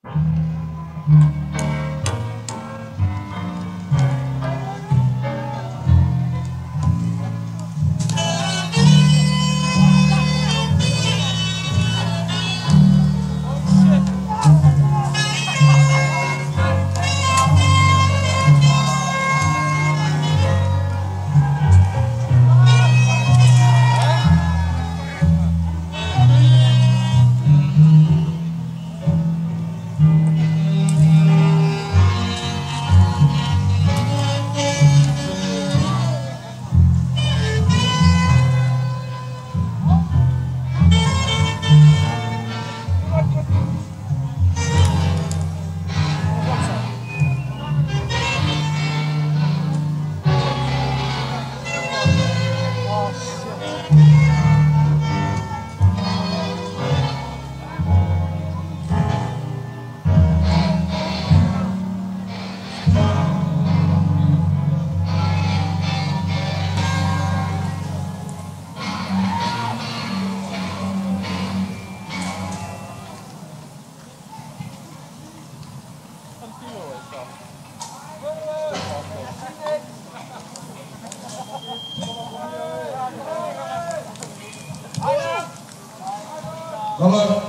Hello.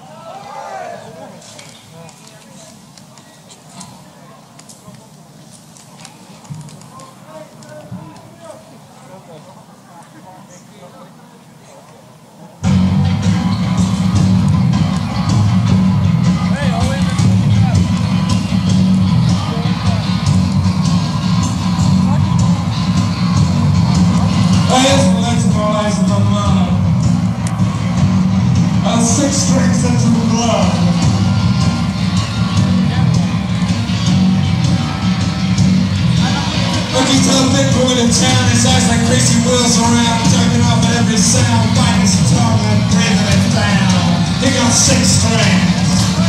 Six strings into the blood. Look, he's a big boy in town, his eyes like crazy wheels around, jerking off at every sound, biting his tongue and breathing it down. He got six strings.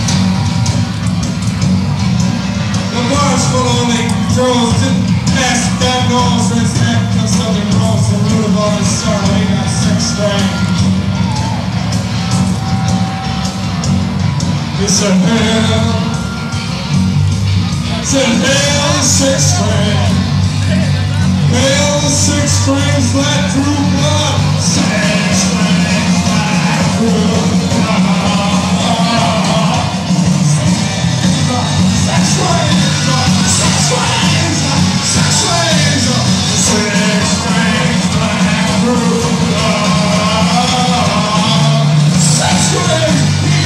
The bar's full of only girls, didn't ask that nose for his head, because something gross, the root of all his sorrow, he got six strings. It's a hell, it's a hell, six strings. Hell, six strings flat through blood. Six strings flat through blood. Six strings, six strings, six strings, six strings flat through blood. Six strings.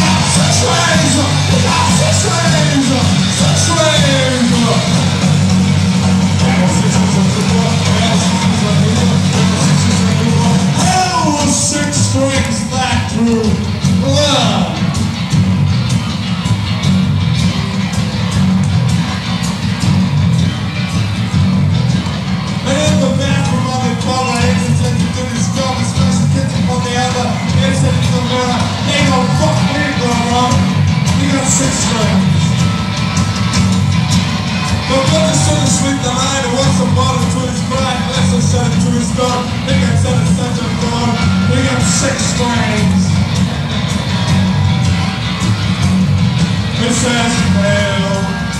Sweep the line and wants some water to his pride. Let's us set it to his door. They got set it such a door. We got six strings. It says hail.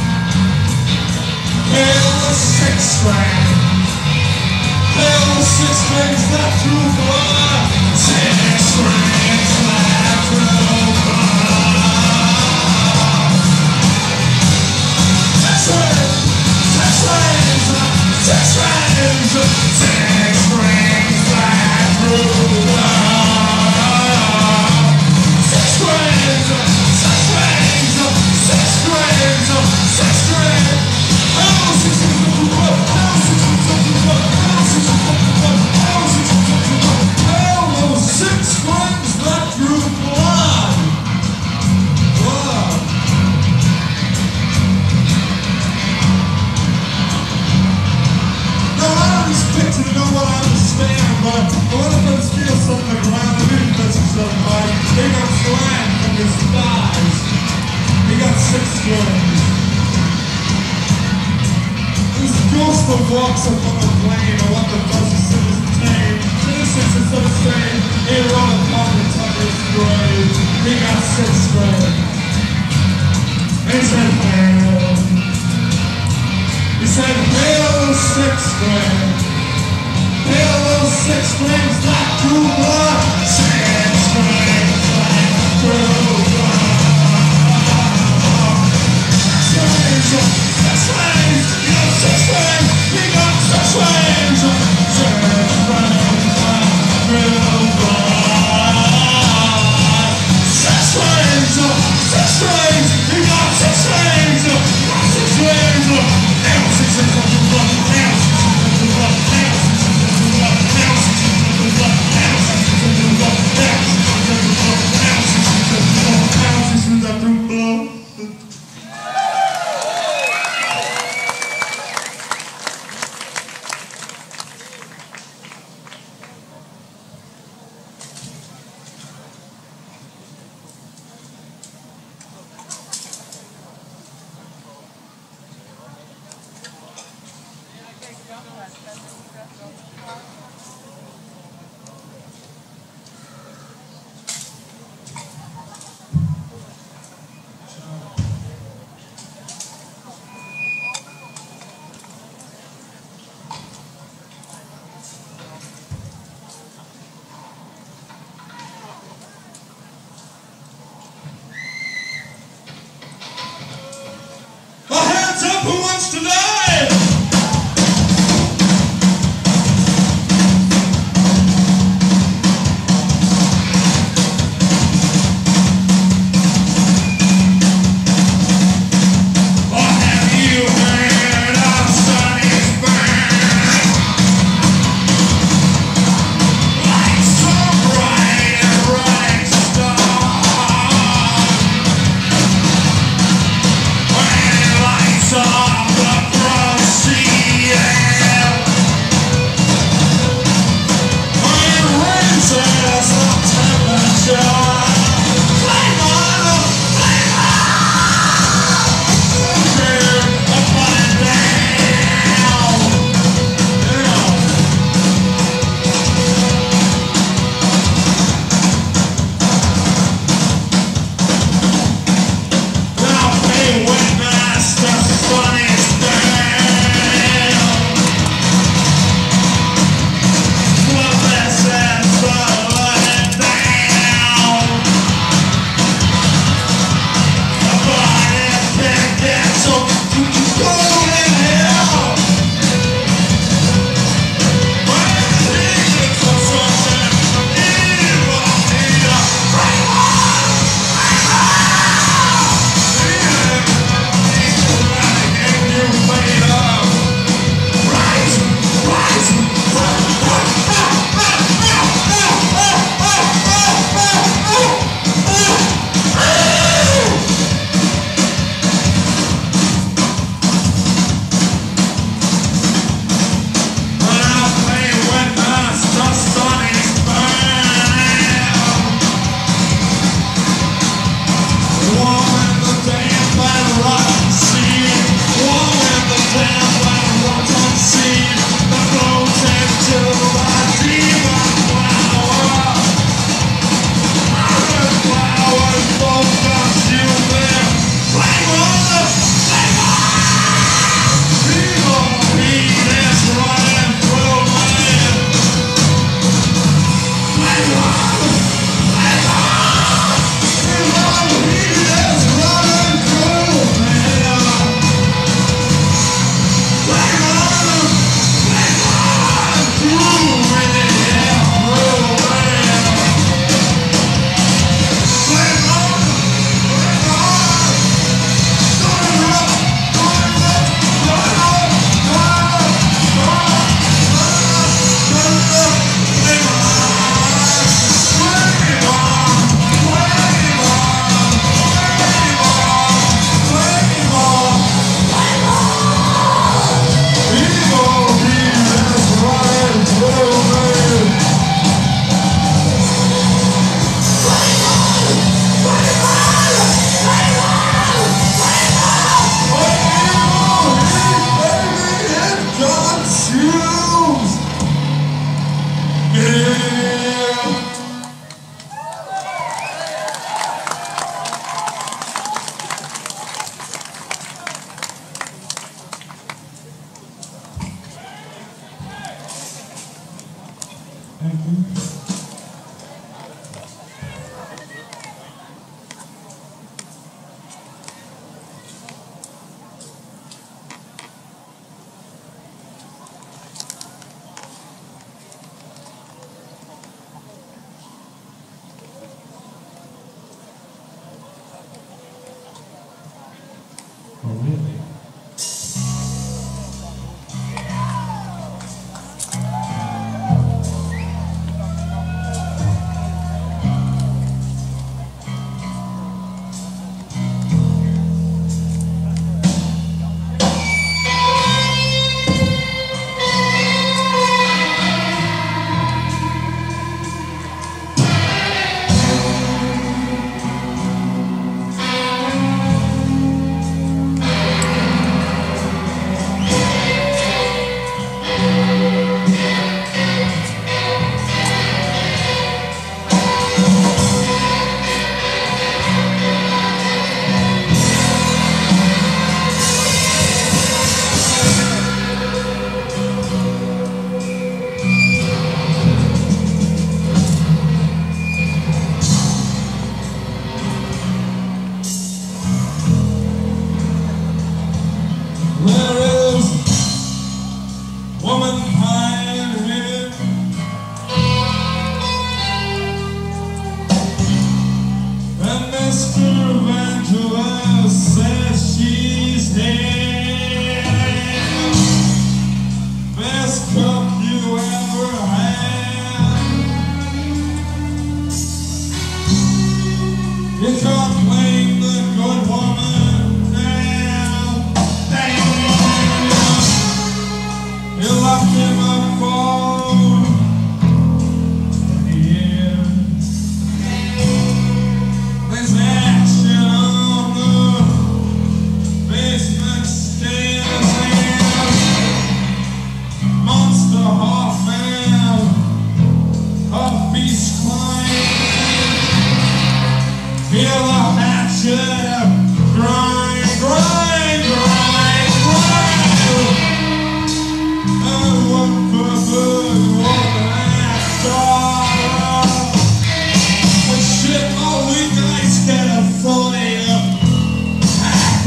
Hail the six strings. Hail the six strings that through blood. Six strings that through blood. Six strings. Six strings, six strings flat through the blood. Six strings, six strings, six strings, six strings. Oh, six strings of the blood. Oh, six strings of the blood. Oh, six strings of the blood. Oh, six strings of the blood. Oh, six strings flat through the blood. Blood. To know what I understand, but a lot of us feel something on the ground, and maybe that's somebody. They got slang from his thighs. He got six strings. This ghost that walks up on the plane, or what the bus is in his tame. Innocence instead of saying, hey, run upon the top of his grave. He got six strings. He said, hail. He said, hail 6 string. Hail 6 strings like Cuba. 6 strings like Cuba. 6 strings, you got 6 strings, you got 6 strings. 6 strings like Cuba. 6 strings, 6 strings, you got 6 strings. 6 strings, nail 6 strings on the blood, nail 6 strings on the blood, nail 6 strings on the blood, nail 6 strings on the blood, nail 6 strings on the blood, nail 6 strings on the blood, nail 6 strings on the blood, nail 6 strings on the blood.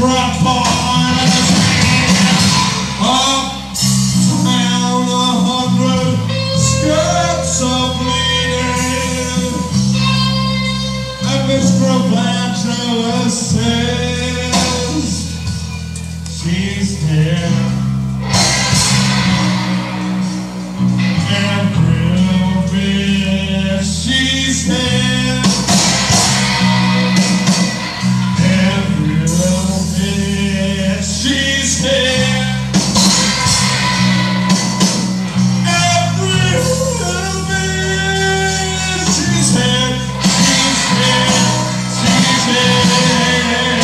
crap on his hand. Up down 100 skirts are bleeding. And Miss Grabangela says she's here. And real bitch, she's here. She's here. Every little bit. She's here. She's here. She's here.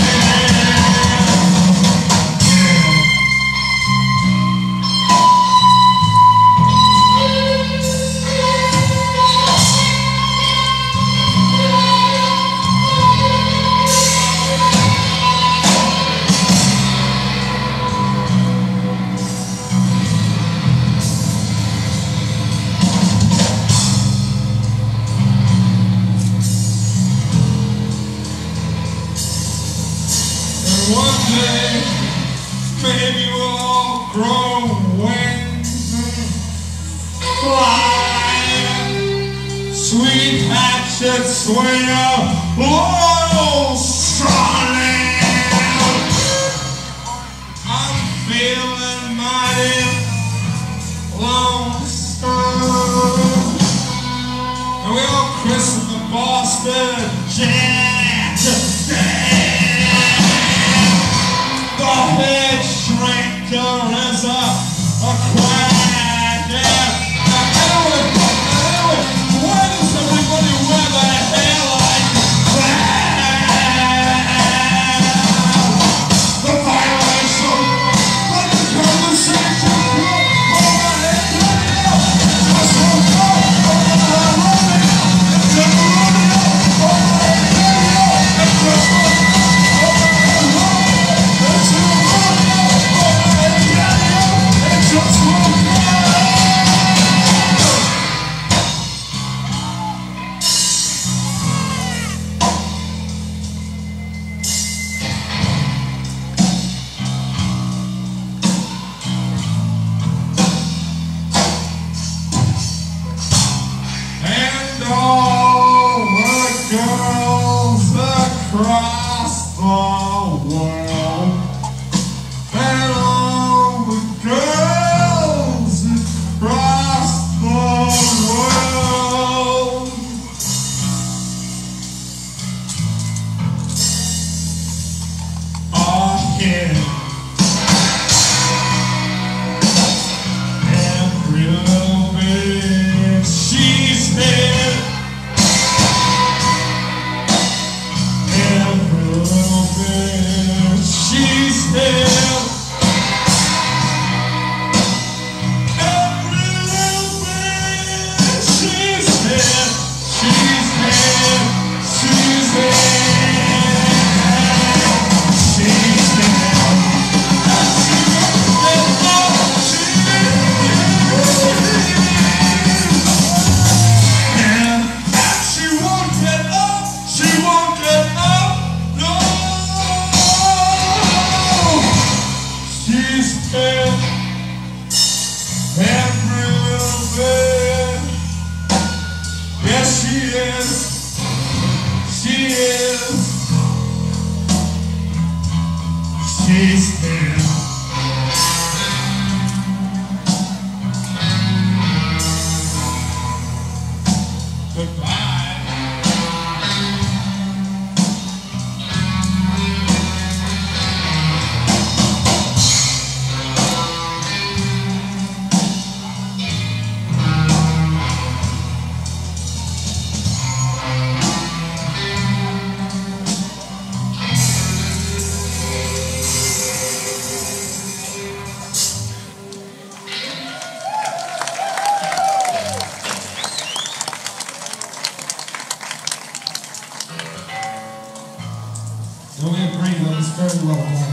One day, maybe we'll all grow wings and fly. Sweet hatchets swing up loyal starling. I'm feeling mighty lonesome. And we all christen the Boston Jet today. The head shrinker is a quack. Anyway, why does everybody wear their hair like that? The violation, but the conversation, over the radio, just woke up, over the radio, just woke up, over the radio, just woke up. And all the girls across the world, and all the girls across the world, are here. Every little bit, she's here. Every little bit, she's here. Every little bit, she's here. She's here. She's here. She's here. And she won't get up. She won't get up. No. She's here. Every little bit. Yes, she is. She is. She's here. Goodbye. So we agree that it's very well done.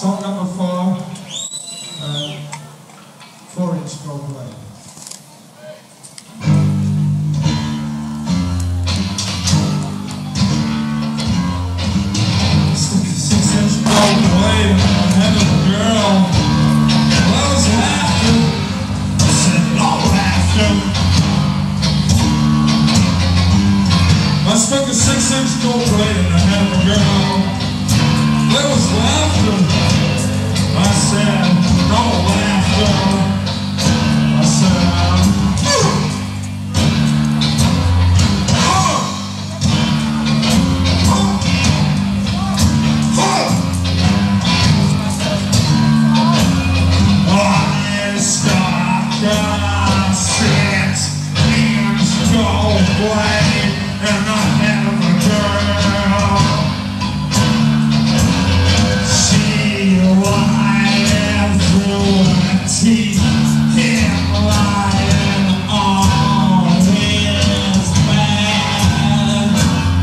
Song number 4, 4-inch gold plate. I stuck a 6-inch gold plate in the head of a girl. There was laughter. I said, no laughter. I said, I stuck a 6-inch gold plate in the head of a girl. She lied through her teeth, him lying on his bed.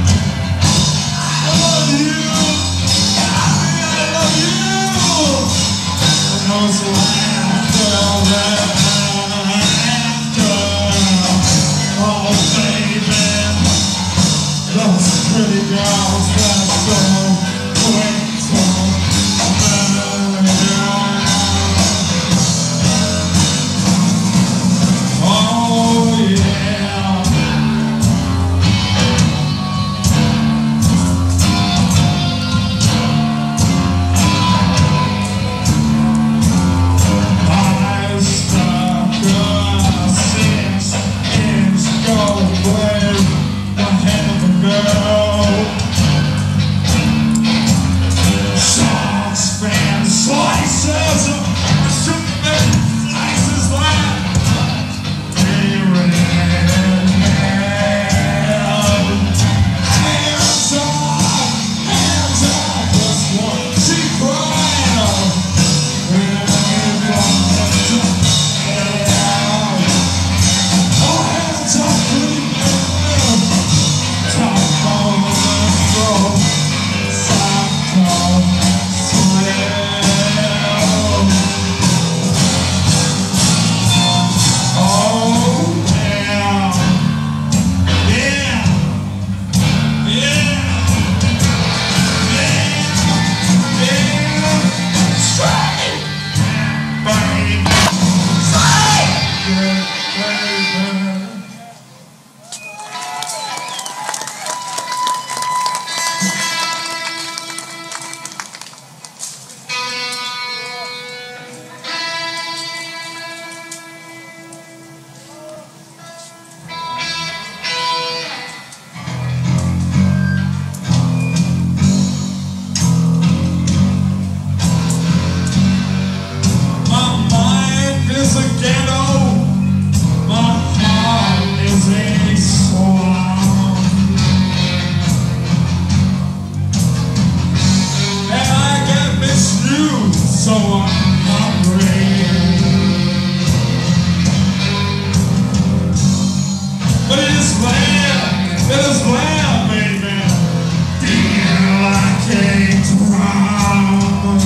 I love you, I love you. And those laughter, oh baby. Those pretty girls that so quick to oh yeah. I stuck a 6-inch gold plate in the head of a girl. Sharks, fans, slices of sugar, slices like here and hands up, this one, she cried. Oh, hands up, please. Top on the floor, soft on swell. Oh yeah, yeah, yeah, yeah. Straight, baby, straight, baby. My mind is a ghetto, my heart is a swamp, and I get misused, so I'm hungry. But it is land, baby. Feel like a drum.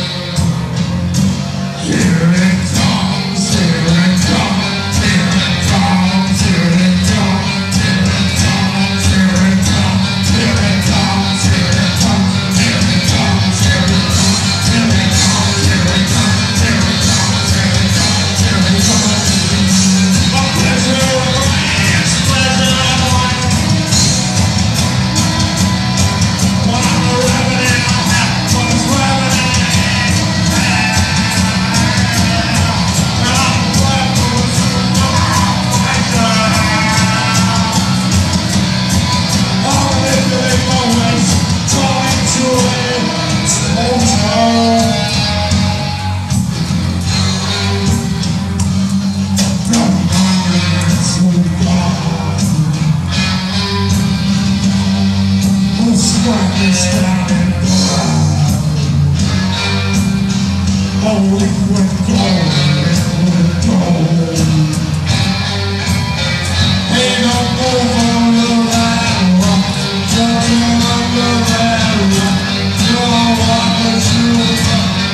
Here it comes, here it comes, here it comes, here it comes, here it comes, here it comes, here it comes, here it comes, here it comes, here it comes, here it comes, here it comes, here it comes, here it comes, here it comes. A pleasure of life, pleasure of life. When I'm rapping in my head, when it's rapping in my head. Liquid gold, liquid gold. Ain't no over the line, judging under that. You know what the truth.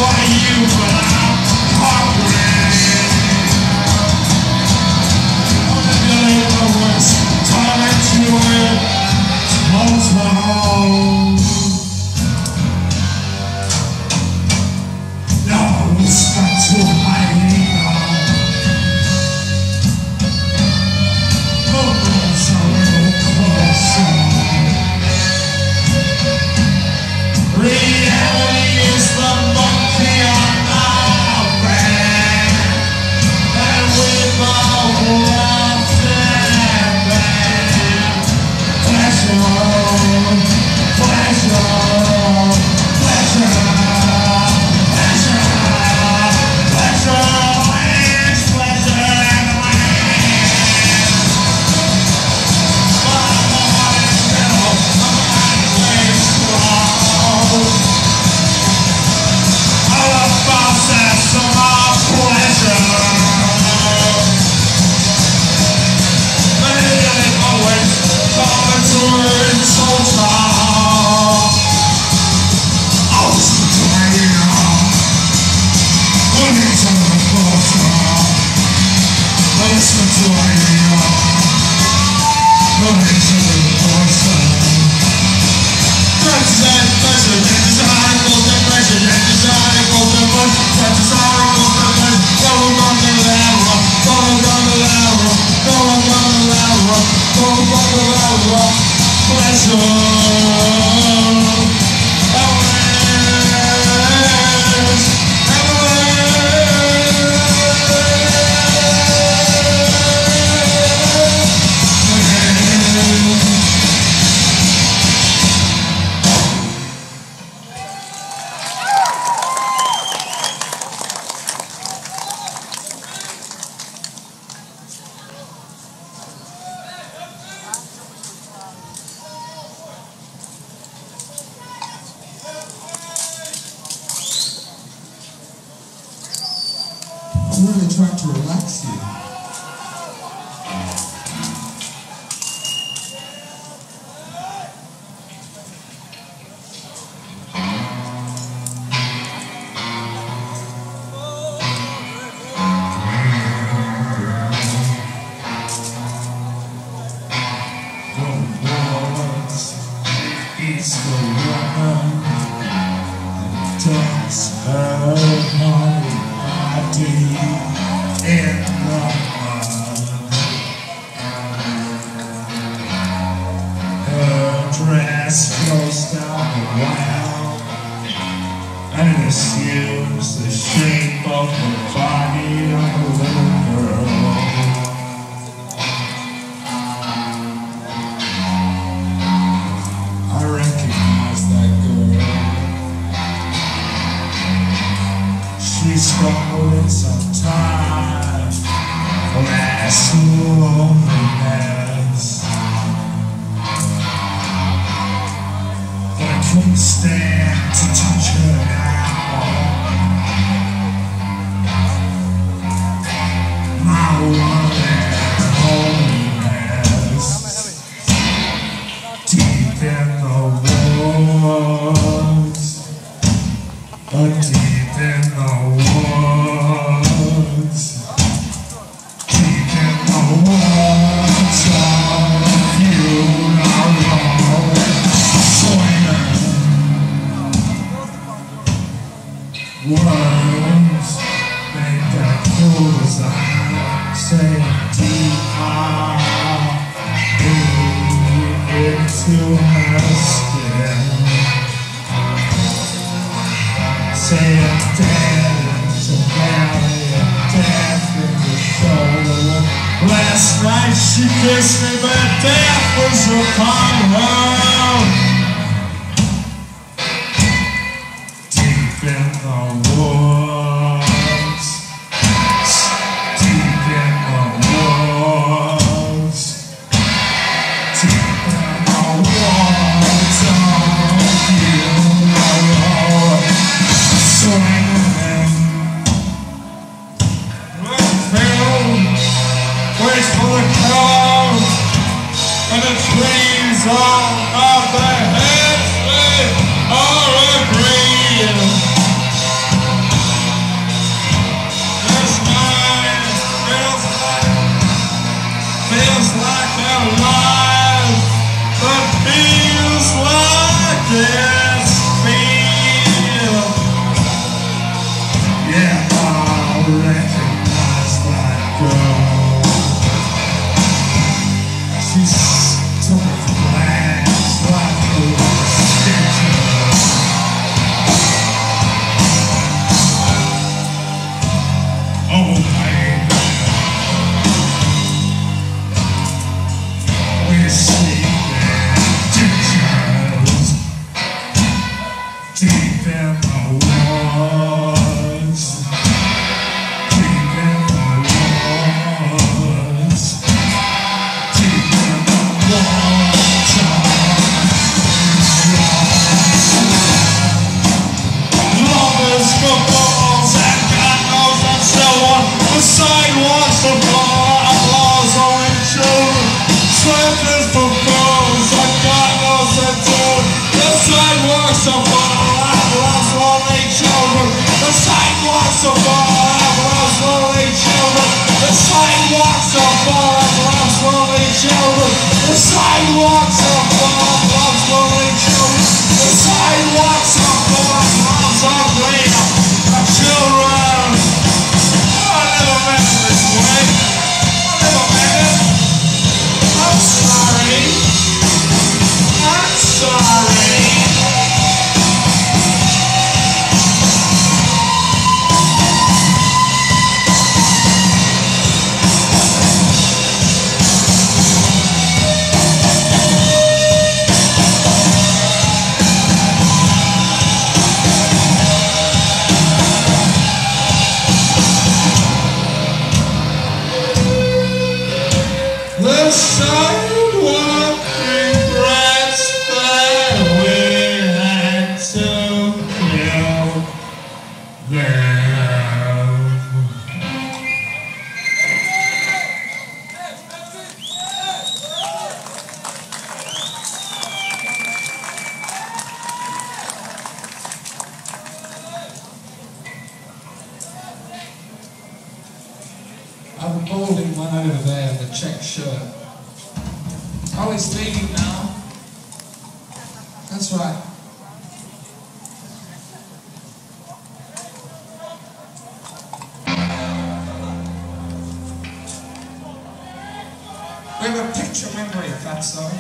I'm really trying to relax you. It's the one does her body in the mud. Her dress goes down the well and it assumes the shape of the body of a little girl. I recognize that girl. She struggled in some time, last loneliness. But I couldn't stand to touch her now. My one and holiness, deep in the woods, deep in the woods, deep in the woods of funeral swinging. Words make that fools I say deep into her skin. Say it dead into valley and death in the shoulder. Last night she kissed me, but death was upon her. Deep in the woods, deep in the woods, deep in the woods of funeral swinging. Waits for the crowd and the trees all of the heads they are agreeing. this feel? Yeah, I recognize that girl. She's so flags like a stitcher. Oh, baby, we're sleeping pictures deep in the woods, deep in the woods, deep in the water. Lovers for balls and God knows and so on. The sidewalks for bar applause only children. Slappers for balls and God knows and so on. The sidewalks for bar applause only children. The sidewalks for bar applause only children. The sidewalks for bar applause only children. The sidewalks for bar applause only children. The sidewalks for bar applause only children. I never meant it this way. I never meant it. I'm sorry. I'm sorry. The sidewalk regrets that we had to kill them. I'm holding one over there, the check shirt. Oh, he's leaving now. That's right. We have a picture memory, if that's so.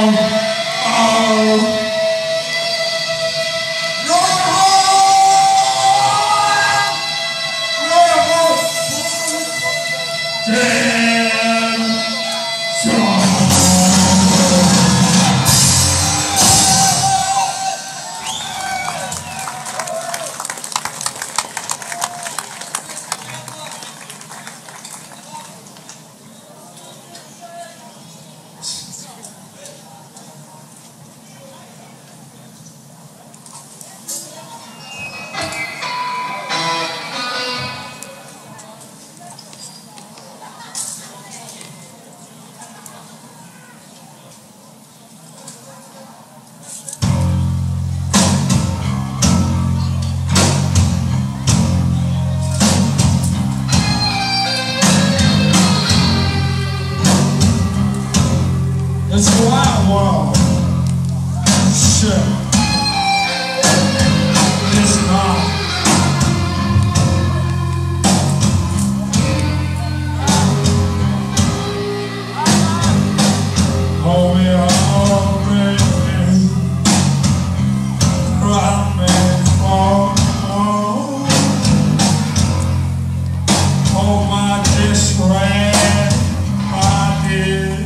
It's a wild world. Shit. It's not. Hold me up, baby. Rock me, oh. Hold my disarray, my dear.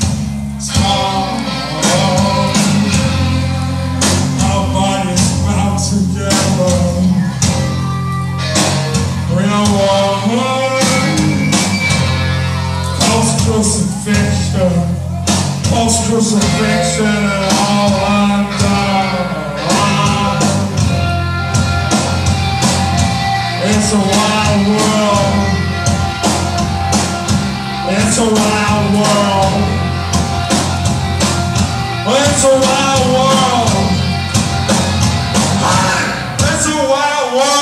Post-crucifixion and all undone. It's a wild world. It's a wild world. It's a wild world. It's a wild world.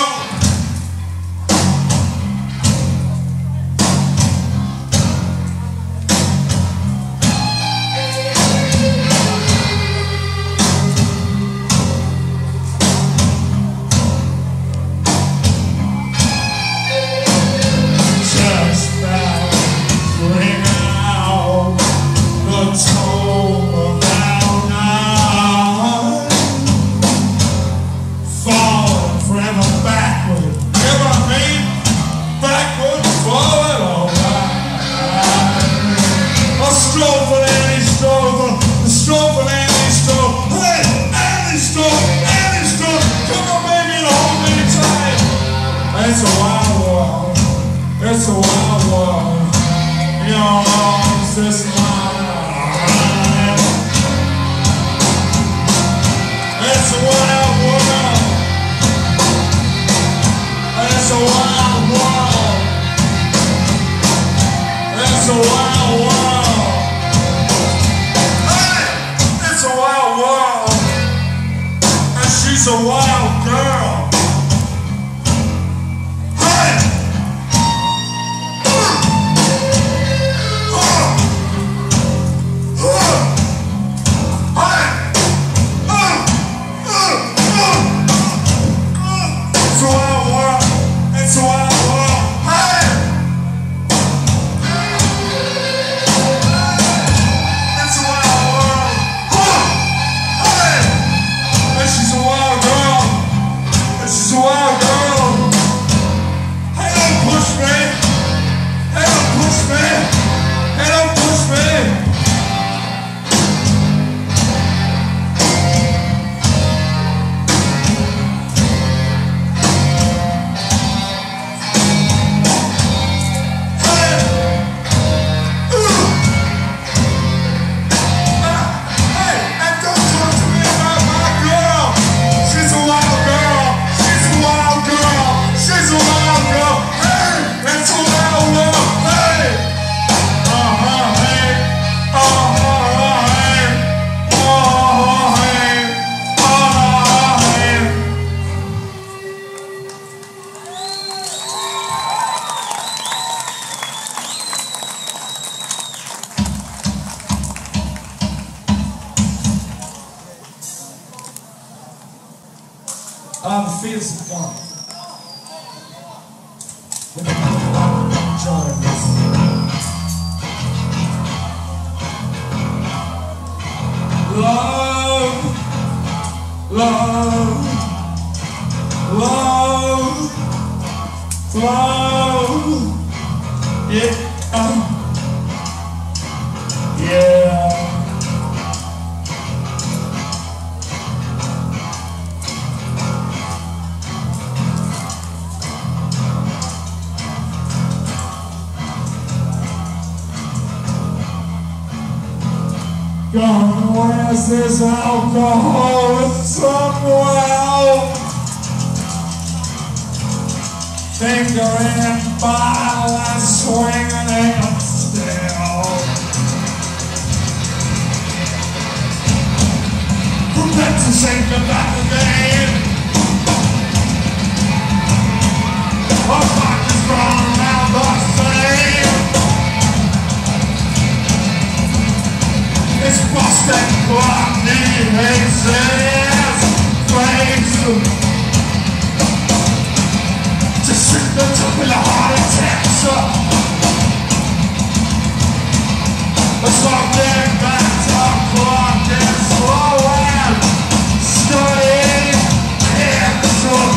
It's a wild world. It's a wild world. Your arms is mine. It's a wild world. It's a wild world. It's a wild world. Hey! It's a wild world. And she's a wild girl. The fields have gone. Join us. love, love, love, love, yeah, yeah. God, where's this alcohol somewhere? Fingering bottle and swinging it still. Forget to shake it back again. Our pockets run around the same. It's busted clock, he hates his face. Just shoot the top of the heart attacks up. It's like getting back to clock and slow and studying hands up.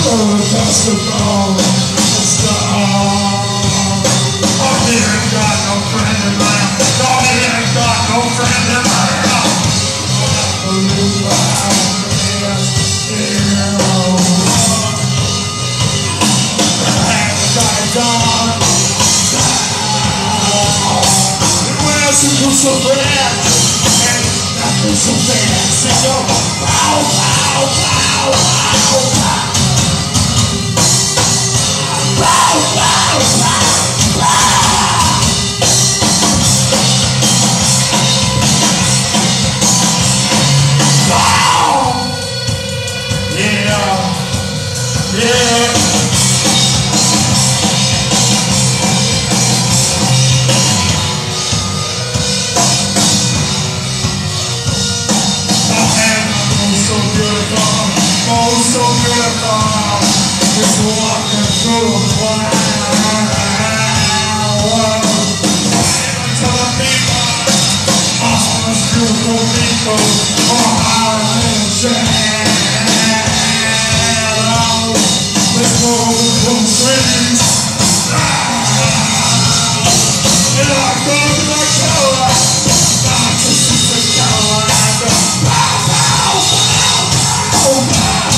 basketball. It's the oh, he ain't got no friend in mine. No, he ain't got no friend in mine. So bad, and nothing so bad. So pow, pow, pow, pow, pow, pow, pow, pow, pow. Yeah, yeah. So beautiful, it's walking through the wild world. To the people, all those beautiful people, all our shadow. Let's go from the streets. And I go to the color, not to see the color. Pow, pow, pow, pow, pow.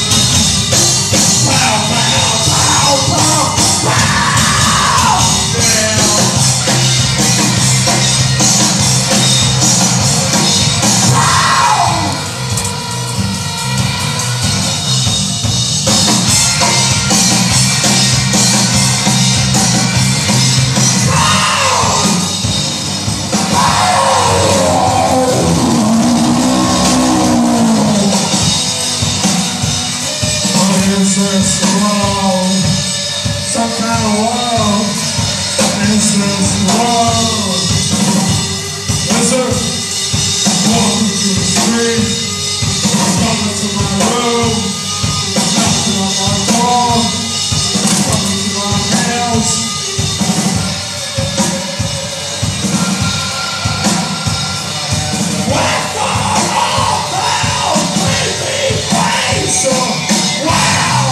Some kind of world is this world. Listen, walking through the street, coming to my room, knocking on my door, coming to my house. Wake up, hell, baby, face, wow.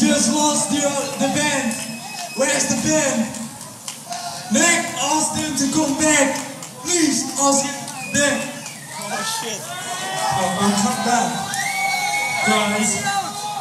just lost the band. Where's the band? Nick, ask them to come back. Please ask them. Oh shit. I'll come back. Guys.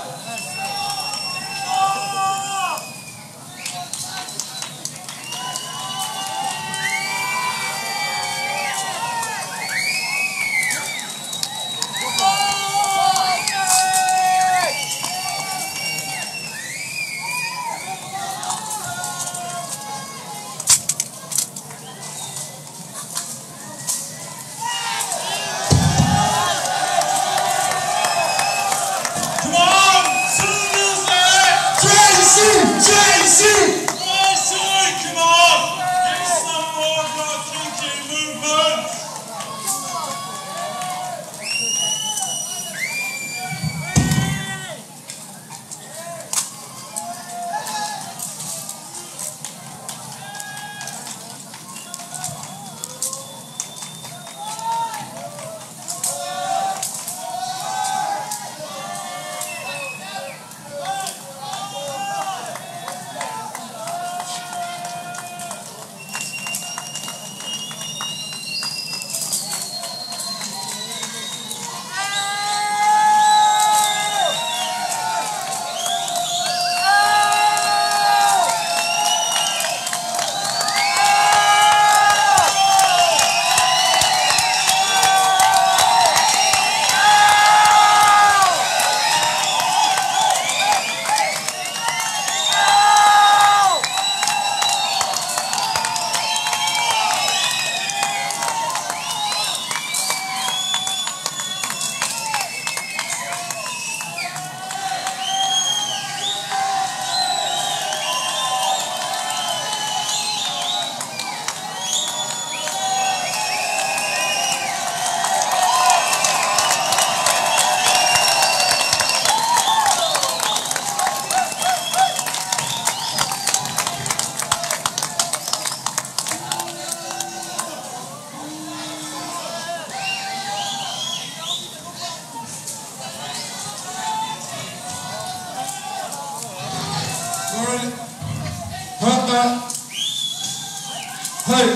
Hey,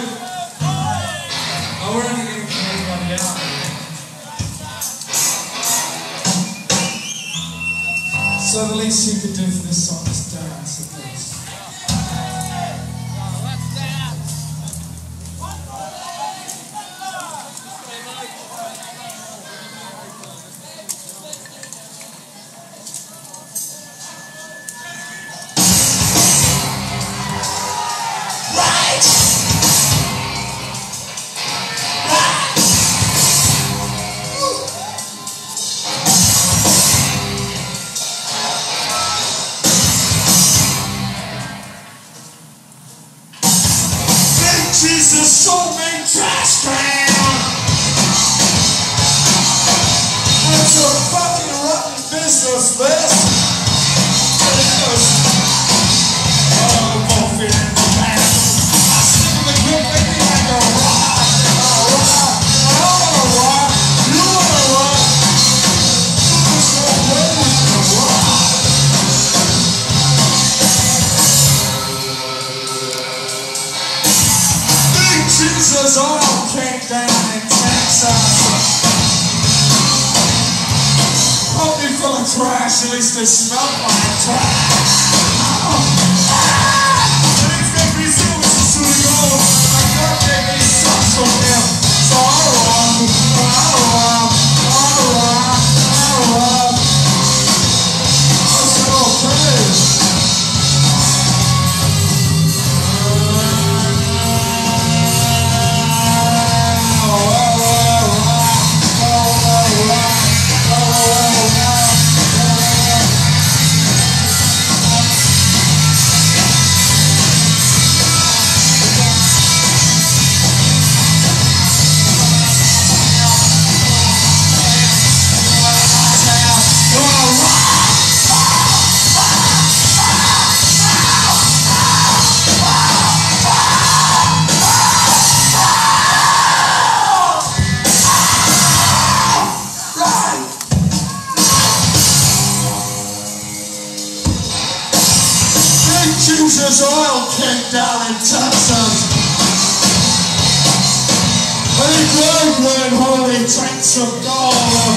we're only going to get everybody out. So the least you could do for this song is dance, at least. Jesus, soul made trash can. It's a fucking rotten business, this. Oh, coffee in the pan. I sit in the grip, baby, like a rock. I wanna rock. You wanna rock. There's no way we can rock. Jesus all came down in Texas. Probably full of trash, at least they smell like trash. And it's every silver to go. I got baby sucks from him. So I'll rob. That's okay. down in Texas. And he drove with holy tanks of gold.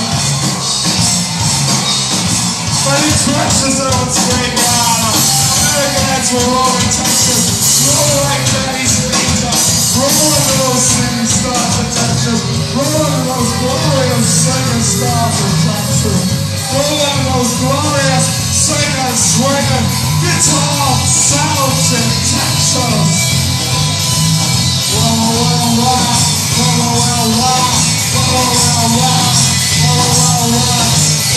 But he trashes out straight down. Americans were rolling Texas, roll like Daddy's Ninja, rolling those singing stars of Texas, rolling those glorious singing stars of Texas, rolling those glorious singing, swinging, guitar sounds in Texas. Whoa, whoa, whoa, whoa, whoa, whoa, whoa, whoa, whoa, whoa, whoa.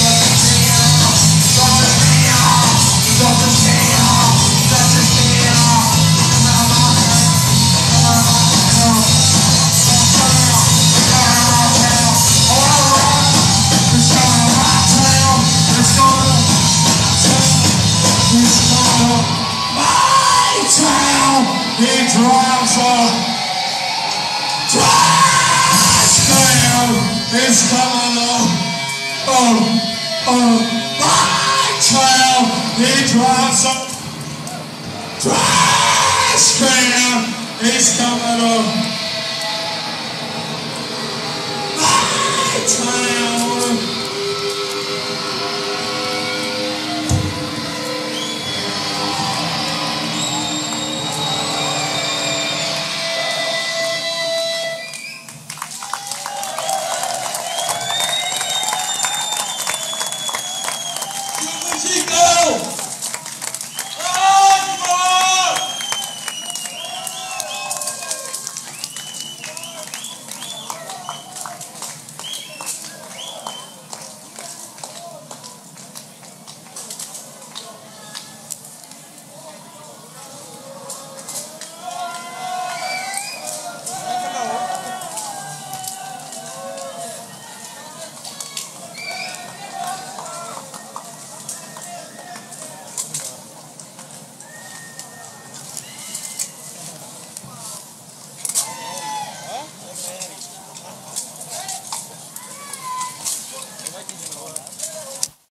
He drives up. Trash can is coming up. My town. He drives up. Trash can is coming up.